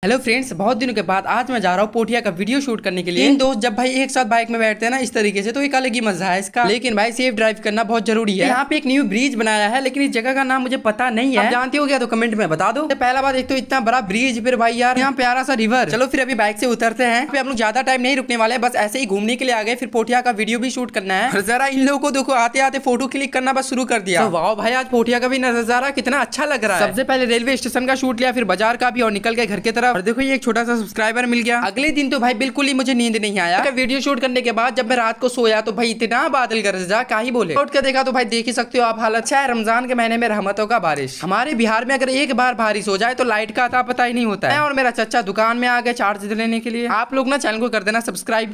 Hello friends, बहुत दिनों के बाद आज मैं जा रहा हूँ पोठिया का वीडियो शूट करने के लिए। तीन दोस्त जब भाई एक साथ बाइक में बैठते हैं ना इस तरीके से, तो एक अलग ही मजा है इसका। लेकिन भाई सेफ ड्राइव करना बहुत जरूरी है। यहाँ पे एक न्यू ब्रिज बनाया है, लेकिन इस जगह का नाम मुझे पता नहीं है। आप जानते हो क्या? तो कमेंट में बता दो। पहला बात, एक तो इतना बड़ा ब्रिज, फिर भाई यार यहाँ प्यारा सा रिवर। चलो फिर अभी बाइक से उतरते हैं। हम लोग ज्यादा टाइम नहीं रुकने वाले, बस ऐसे ही घूमने के लिए आ गए, फिर पोठिया का वीडियो भी शूट करना है। जरा इन लोगों को देखो, आते आते फोटो क्लिक करना बस शुरू कर दिया। वाह भाई, आज पोठिया का भी नजारा कितना अच्छा लग रहा है। सबसे पहले रेलवे स्टेशन का शूट लिया, फिर बाजार का भी, और निकल गए घर की तरफ। और देखो ये एक छोटा सा सब्सक्राइबर मिल गया। अगले दिन तो भाई बिल्कुल ही मुझे नींद नहीं आया। वीडियो शूट करने के बाद जब मैं रात को सोया तो भाई इतना बादल गरजा, क्या ही बोले। उठ के देखा तो भाई देख ही सकते हो आप, हालत अच्छा है। रमजान के महीने में रहमतों का बारिश। हमारे बिहार में अगर एक बार बारिश हो जाए तो लाइट का अता पता ही नहीं होता है। और मेरा चचा दुकान में आ गए चार्ज लेने के लिए। आप लोग ना चैनल को कर देना सब्सक्राइब।